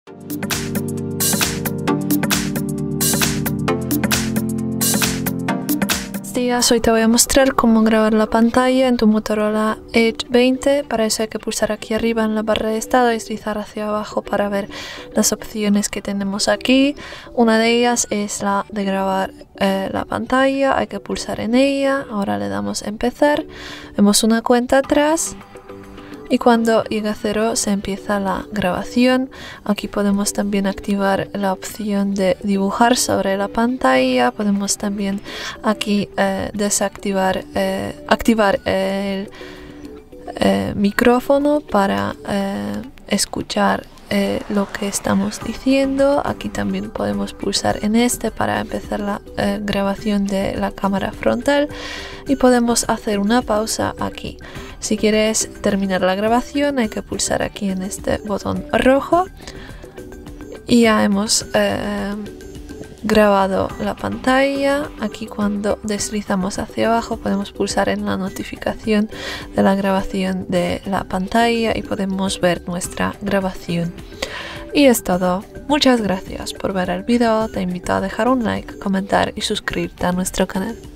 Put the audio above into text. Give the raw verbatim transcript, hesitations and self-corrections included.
Días, hoy te voy a mostrar cómo grabar la pantalla en tu Motorola Edge veinte. Para eso hay que pulsar aquí arriba en la barra de estado y deslizar hacia abajo para ver las opciones que tenemos aquí. Una de ellas es la de grabar eh, la pantalla, hay que pulsar en ella. Ahora le damos a empezar, vemos una cuenta atrás. Y cuando llega a cero se empieza la grabación. Aquí podemos también activar la opción de dibujar sobre la pantalla. Podemos también aquí eh, desactivar, eh, activar el eh, micrófono para eh, escuchar eh, lo que estamos diciendo. Aquí también podemos pulsar en este para empezar la eh, grabación de la cámara frontal. Y podemos hacer una pausa aquí. Si quieres terminar la grabación hay que pulsar aquí en este botón rojo y ya hemos eh, grabado la pantalla. Aquí cuando deslizamos hacia abajo podemos pulsar en la notificación de la grabación de la pantalla y podemos ver nuestra grabación. Y es todo. Muchas gracias por ver el video. Te invito a dejar un like, comentar y suscribirte a nuestro canal.